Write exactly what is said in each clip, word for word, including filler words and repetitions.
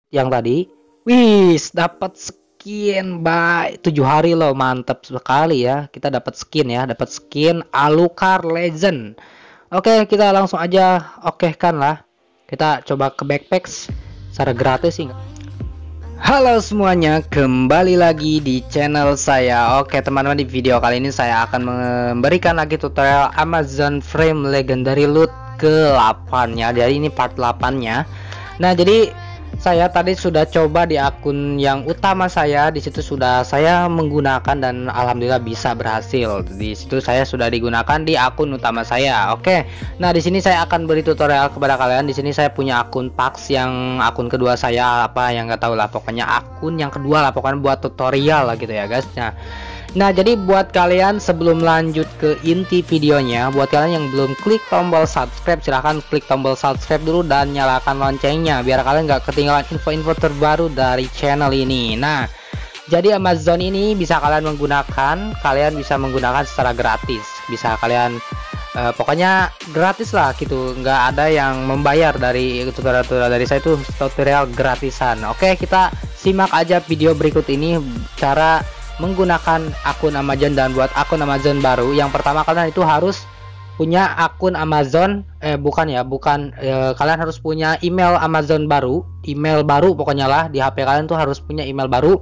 yang tadi. Wis, dapat skin by tujuh hari loh, mantap sekali ya. Kita dapat skin ya, dapat skin Alucard Legend. Oke, kita langsung aja oke kan lah. Kita coba ke backpacks secara gratis sih. Halo semuanya, kembali lagi di channel saya. Oke teman-teman, di video kali ini saya akan memberikan lagi tutorial Amazon Frame Legendary Loot ke delapan ya. Jadi ini part delapan nya. Nah, jadi saya tadi sudah coba di akun yang utama saya. Di situ sudah saya menggunakan dan alhamdulillah bisa berhasil. Di situ saya sudah digunakan di akun utama saya. Oke. Nah, di sini saya akan beri tutorial kepada kalian. Di sini saya punya akun Pax yang akun kedua saya, apa yang nggak tahu lah, pokoknya akun yang kedua lah, pokoknya buat tutorial lah gitu ya, guys. Nah, Nah jadi buat kalian, sebelum lanjut ke inti videonya, buat kalian yang belum klik tombol subscribe, silahkan klik tombol subscribe dulu dan nyalakan loncengnya biar kalian nggak ketinggalan info-info terbaru dari channel ini. Nah, jadi Amazon ini bisa kalian menggunakan, kalian bisa menggunakan secara gratis, bisa kalian uh, pokoknya gratis lah gitu, nggak ada yang membayar. Dari tutorial-tutorial dari saya itu tutorial gratisan. Oke, kita simak aja video berikut ini cara menggunakan akun Amazon dan buat akun Amazon baru. Yang pertama, kalian itu harus punya akun Amazon, eh bukan ya, bukan eh, kalian harus punya email Amazon baru, email baru pokoknya lah, di H P kalian tuh harus punya email baru.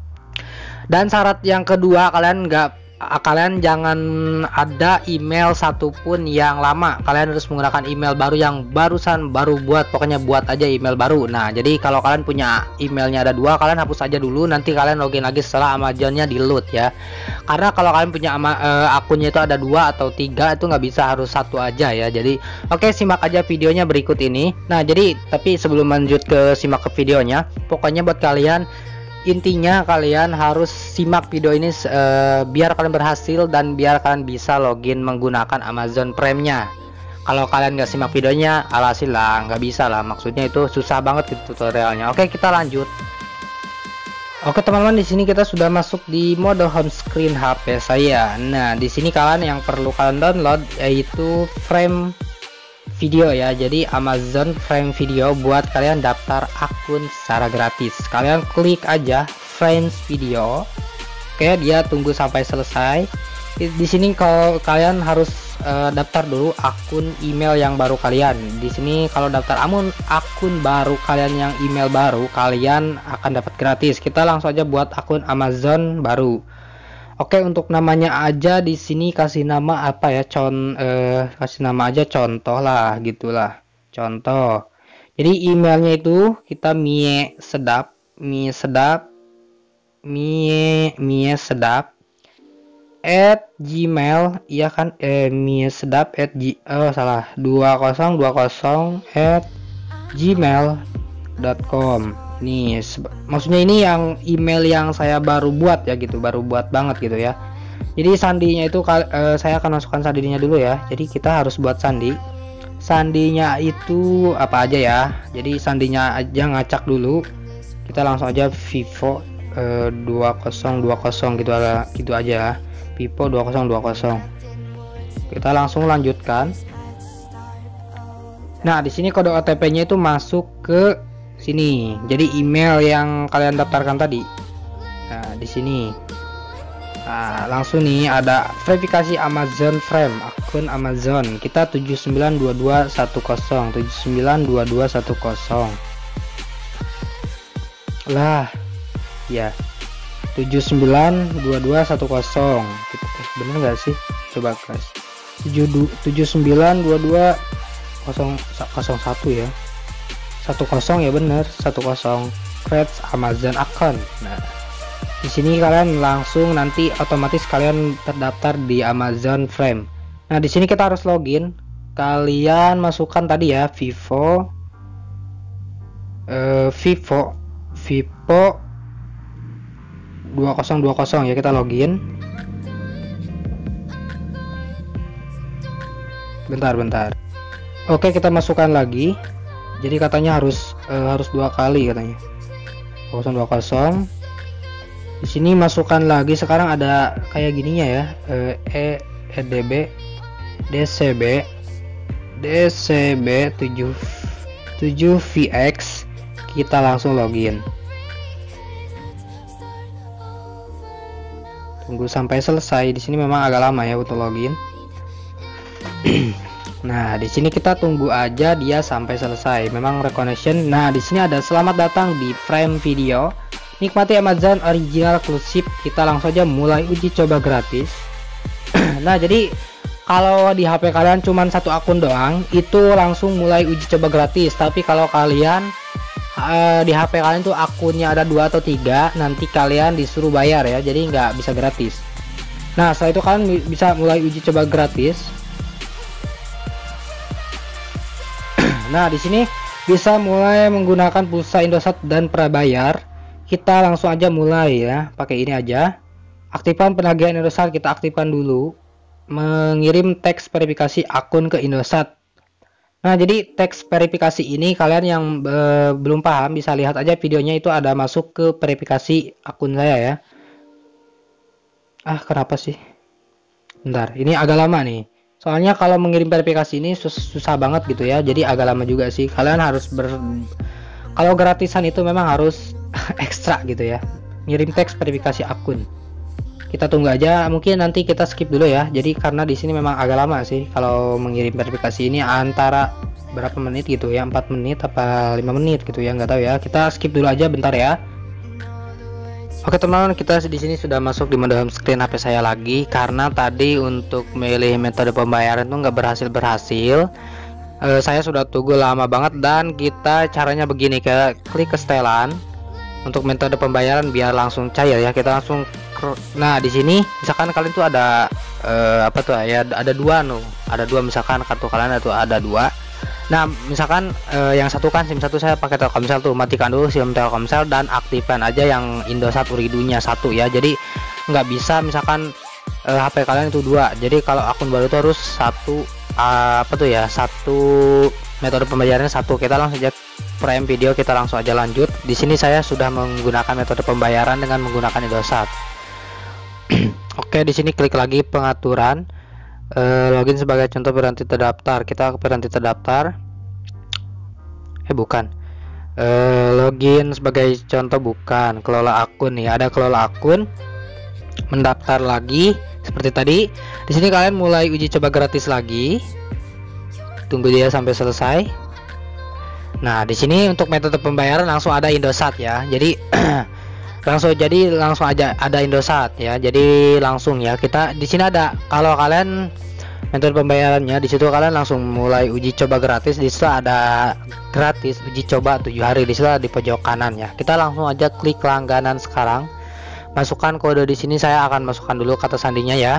Dan syarat yang kedua, kalian nggak kalian jangan ada email satupun yang lama. Kalian harus menggunakan email baru yang barusan baru buat, pokoknya buat aja email baru. Nah, jadi kalau kalian punya emailnya ada dua, kalian hapus aja dulu, nanti kalian login lagi setelah Amazonnya di load ya. Karena kalau kalian punya ama, uh, akunnya itu ada dua atau tiga, itu nggak bisa, harus satu aja ya. Jadi oke, simak aja videonya berikut ini. Nah, jadi tapi sebelum lanjut ke simak ke videonya, pokoknya buat kalian, intinya kalian harus simak video ini uh, biar kalian berhasil dan biar kalian bisa login menggunakan Amazon Prime-nya. Kalau kalian nggak simak videonya, alhasil lah nggak bisa lah, maksudnya itu susah banget gitu tutorialnya. Oke, kita lanjut. Oke teman-teman, di sini kita sudah masuk di mode home screen H P saya. Nah, di sini kalian yang perlu kalian download yaitu Frame Video ya. Jadi Amazon Prime Video buat kalian daftar akun secara gratis. Kalian klik aja Frame Video. Oke, dia tunggu sampai selesai. Di sini kalau kalian harus uh, daftar dulu akun email yang baru kalian. Di sini kalau daftar akun akun baru kalian yang email baru, kalian akan dapat gratis. Kita langsung aja buat akun Amazon baru. Oke, untuk namanya aja di sini kasih nama apa ya? Con eh, kasih nama aja contoh lah, gitulah. Contoh. Jadi emailnya itu kita mie sedap, mie sedap, mie mie sedap at gmail, iya kan? Eh mie sedap at g oh salah dua nol dua nol at gmail dot com. Nih, maksudnya ini yang email yang saya baru buat ya gitu, baru buat banget gitu ya. Jadi sandinya itu uh, saya akan masukkan sandinya dulu ya. Jadi kita harus buat sandi. Sandinya itu apa aja ya? Jadi sandinya aja ngacak dulu. Kita langsung aja Vivo uh, dua nol dua nol gitu aja, gitu aja. Vivo dua nol dua nol. Kita langsung lanjutkan. Nah, di sini kode O T P-nya itu masuk ke sini, jadi email yang kalian daftarkan tadi. Nah, di sini nah, langsung nih ada verifikasi Amazon Frame, akun Amazon kita tujuh sembilan dua dua satu nol tujuh sembilan dua dua satu nol lah ya, tujuh sembilan dua dua satu nol. Kita bener nggak sih, coba guys, tujuh sembilan dua dua nol nol satu ya, satu kosong ya, bener satu kosong. Create Amazon account. Nah, di sini kalian langsung nanti otomatis kalian terdaftar di Amazon Frame. Nah, di sini kita harus login. Kalian masukkan tadi ya Vivo uh, Vivo Vivo dua nol dua nol ya, kita login. Bentar bentar. Oke, kita masukkan lagi. Jadi katanya harus uh, harus dua kali katanya. nol dua nol. Di sini masukkan lagi, sekarang ada kayak gininya ya. Uh, e edb dcb dcb tujuh v x kita langsung login. Tunggu sampai selesai. Di sini memang agak lama ya untuk login. Nah, di sini kita tunggu aja dia sampai selesai. Memang reconnection. Nah, di sini ada selamat datang di Prime Video. Nikmati Amazon original eksklusif. Kita langsung aja mulai uji coba gratis. Nah, jadi kalau di H P kalian cuma satu akun doang, itu langsung mulai uji coba gratis. Tapi kalau kalian uh, di H P kalian tuh akunnya ada dua atau tiga, nanti kalian disuruh bayar ya. Jadi nggak bisa gratis. Nah, setelah itu kalian bisa mulai uji coba gratis. Nah, di sini bisa mulai menggunakan pulsa Indosat dan prabayar. Kita langsung aja mulai ya, pakai ini aja. Aktifkan penagihan Indosat, kita aktifkan dulu. Mengirim teks verifikasi akun ke Indosat. Nah, jadi teks verifikasi ini kalian yang e, belum paham bisa lihat aja videonya, itu ada masuk ke verifikasi akun saya ya. Ah, kenapa sih? Bentar, ini agak lama nih. Soalnya kalau mengirim verifikasi ini sus susah banget gitu ya. Jadi agak lama juga sih. Kalian harus ber kalau gratisan itu memang harus ekstra gitu ya. Ngirim teks verifikasi akun. Kita tunggu aja, mungkin nanti kita skip dulu ya. Jadi karena di sini memang agak lama sih kalau mengirim verifikasi ini, antara berapa menit gitu ya, empat menit apa lima menit gitu ya, nggak tahu ya. Kita skip dulu aja bentar ya. Oke teman-teman, kita di sini sudah masuk di mode home screen H P saya lagi, karena tadi untuk memilih metode pembayaran itu nggak berhasil berhasil. E, saya sudah tunggu lama banget, dan kita caranya begini, ke klik ke setelan untuk metode pembayaran biar langsung cair ya. Kita langsung, nah di sini misalkan kalian tuh ada e, apa tuh ya, ada dua no, ada dua misalkan kartu kalian itu ada dua. Nah, misalkan eh, yang satu kan SIM satu saya pakai Telkomsel tuh, matikan dulu SIM Telkomsel dan aktifkan aja yang Indosat Uridunya satu ya. Jadi nggak bisa misalkan eh, H P kalian itu dua. Jadi kalau akun baru itu harus satu uh, apa tuh ya, satu metode pembayarannya satu. Kita langsung aja Prime Video, kita langsung aja lanjut. Di sini saya sudah menggunakan metode pembayaran dengan menggunakan Indosat. Oke, di sini klik lagi pengaturan. Uh, login sebagai contoh berhenti terdaftar, kita ke berhenti terdaftar. Eh bukan, uh, login sebagai contoh bukan, kelola akun nih, ada kelola akun, mendaftar lagi seperti tadi. Di sini kalian mulai uji coba gratis lagi, tunggu dia sampai selesai. Nah, di sini untuk metode pembayaran langsung ada Indosat ya, jadi langsung jadi langsung aja ada Indosat ya. Jadi langsung ya, kita di sini ada, kalau kalian metode pembayarannya di situ kalian langsung mulai uji coba gratis. Di situ ada gratis uji coba tujuh hari, di situ di pojok kanan ya. Kita langsung aja klik langganan sekarang. Masukkan kode di sini, saya akan masukkan dulu kata sandinya ya.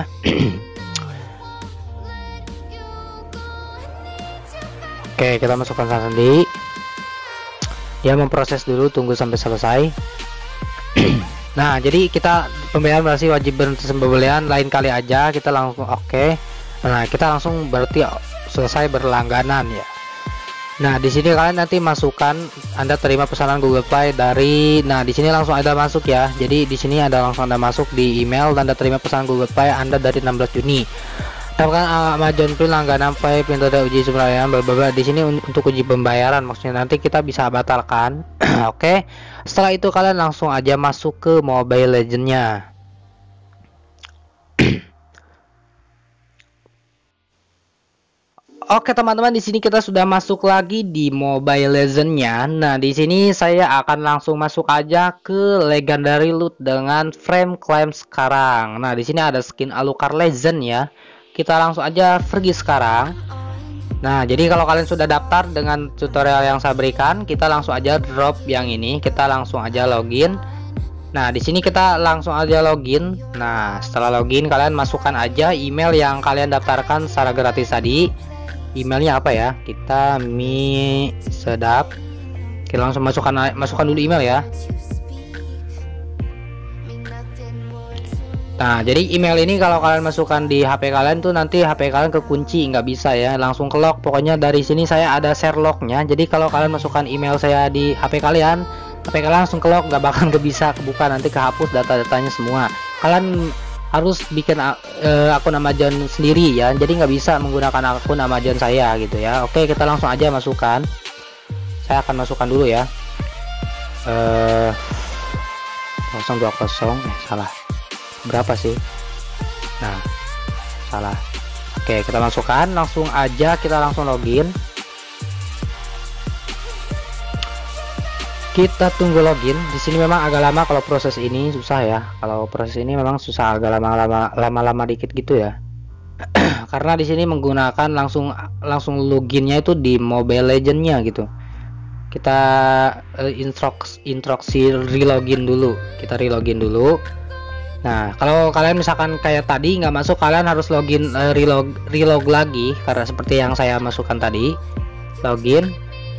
Oke, kita masukkan kata sandi. Dia memproses dulu, tunggu sampai selesai. Nah, jadi kita pembayaran berarti wajib berhenti pembelian, lain kali aja. Kita langsung oke. Okay. Nah, kita langsung berarti selesai berlangganan ya. Nah, di sini kalian nanti masukkan Anda terima pesanan Google Play dari, nah di sini langsung ada masuk ya. Jadi di sini ada langsung Anda masuk di email Anda terima pesanan Google Play Anda dari enam belas Juni. Dapatkan Amazon Prime langganan Play metode uji pembayaran berbeda. Di sini untuk uji pembayaran, maksudnya nanti kita bisa batalkan. Oke. Okay. Setelah itu kalian langsung aja masuk ke Mobile Legends-nya. Oke teman-teman, di sini kita sudah masuk lagi di Mobile Legends-nya. Nah, di sini saya akan langsung masuk aja ke Legendary Loot dengan frame claim sekarang. Nah, di sini ada skin Alucard Legend ya. Kita langsung aja pergi sekarang. Nah, jadi kalau kalian sudah daftar dengan tutorial yang saya berikan, kita langsung aja drop yang ini. Kita langsung aja login. Nah, di sini kita langsung aja login. Nah, setelah login kalian masukkan aja email yang kalian daftarkan secara gratis tadi. Emailnya apa ya? Kita Mi Sedap. Kita langsung masukkan masukkan dulu email ya. Nah, jadi email ini kalau kalian masukkan di H P kalian tuh nanti H P kalian kekunci, nggak bisa ya, langsung ke lock. Pokoknya dari sini saya ada share locknya. Jadi kalau kalian masukkan email saya di H P kalian, H P kalian langsung ke lock, nggak bakal nggak bisa kebuka, nanti kehapus data-datanya semua. Kalian harus bikin uh, akun Amazon sendiri ya, jadi nggak bisa menggunakan akun Amazon saya gitu ya. Oke, kita langsung aja masukkan. Saya akan masukkan dulu ya. eh nol dua nol eh salah berapa sih, nah salah. Oke, kita masukkan langsung aja, kita langsung login. Kita tunggu login. Di sini memang agak lama kalau proses ini, susah ya. Kalau proses ini memang susah, agak lama-lama lama-lama dikit gitu ya. Karena di sini menggunakan langsung langsung loginnya itu di Mobile Legends-nya gitu. Kita uh, instruksi instruksi relogin dulu. Kita relogin dulu. Nah, kalau kalian misalkan kayak tadi nggak masuk, kalian harus login uh, relog relog lagi, karena seperti yang saya masukkan tadi. Login.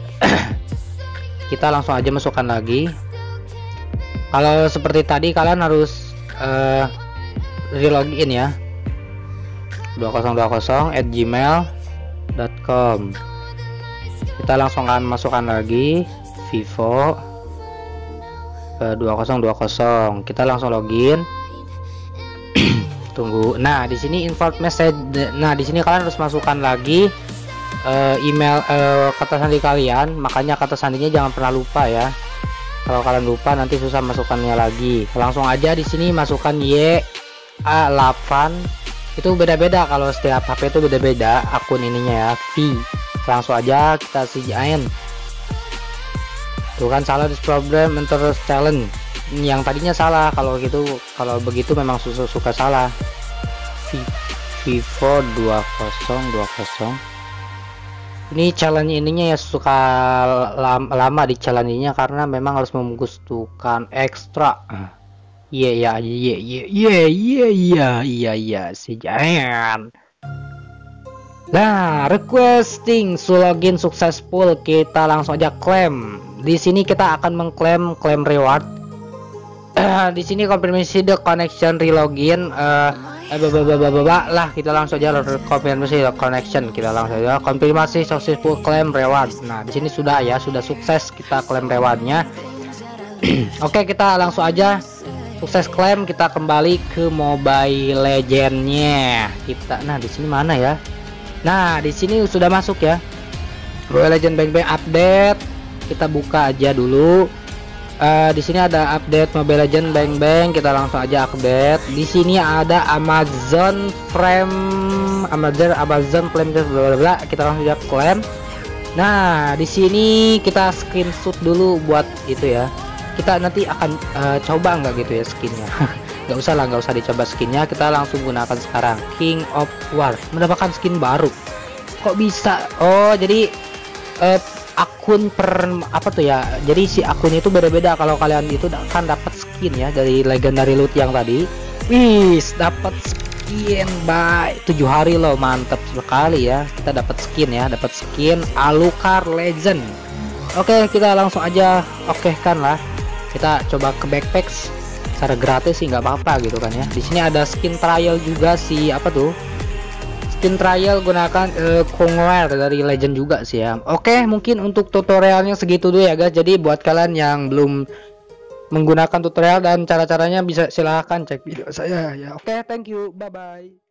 Kita langsung aja masukkan lagi. Kalau seperti tadi kalian harus uh, relogin ya. dua nol dua nol at gmail dot com. Kita langsung akan masukkan lagi Vivo uh, dua nol dua nol. Kita langsung login. Tunggu. Nah, di sini invite message. Nah, di sini kalian harus masukkan lagi Uh, email uh, kata sandi kalian, makanya kata sandinya jangan pernah lupa ya. Kalau kalian lupa nanti susah masukannya lagi. Langsung aja di sini masukkan Y A delapan. Itu beda-beda, kalau setiap H P itu beda-beda akun ininya ya. V. Langsung aja kita sijain. Tuh kan salah, this problem enter challenge. Yang tadinya salah, kalau gitu kalau begitu memang susu suka salah. Vivo dua nol dua nol. Ini challenge ininya ya suka lama, lama di challenge-nya karena memang harus membutuhkan ekstra. Iya ya iya iya iya iya iya iya iya si Giant. Nah, requesting login successful, kita langsung aja klaim. Di sini kita akan mengklaim klaim reward. Di sini konfirmasi the connection relogin uh, lah, kita langsung aja konfirmasi the connection, kita langsung aja konfirmasi successful claim reward. Nah, di sini sudah ya, sudah sukses kita klaim rewardnya. Oke, kita langsung aja sukses klaim, kita kembali ke Mobile Legends-nya kita. Nah, di sini mana ya? Nah, di sini sudah masuk ya, Mobile Legends Bang Bang update. Kita buka aja dulu. Uh, di sini ada update Mobile Legends Bang Bang, kita langsung aja update. Di sini ada Amazon Prime, Amazon Amazon Prime bla bla bla, kita langsung aja klaim. Nah, di sini kita screenshot dulu buat itu ya. Kita nanti akan uh, coba nggak gitu ya skinnya. Nggak usah lah, nggak usah dicoba skinnya, kita langsung gunakan sekarang. King of War mendapatkan skin baru. Kok bisa? Oh, jadi uh, akun per apa tuh ya, jadi si akun itu beda-beda. Kalau kalian itu kan dapat skin ya dari legendary loot yang tadi. Wih, dapat skin by tujuh hari loh, mantap sekali ya. Kita dapat skin ya, dapat skin Alucard Legend. Oke, kita langsung aja oke kan lah, kita coba ke backpacks secara gratis sih, nggak apa-apa gitu kan ya. Di sini ada skin trial juga si apa tuh, skin trial gunakan uh, Kongware dari Legend juga sih ya. Oke, mungkin untuk tutorialnya segitu dulu ya guys. Jadi buat kalian yang belum menggunakan tutorial dan cara-caranya bisa silahkan cek video saya ya. Oke, thank you, bye bye.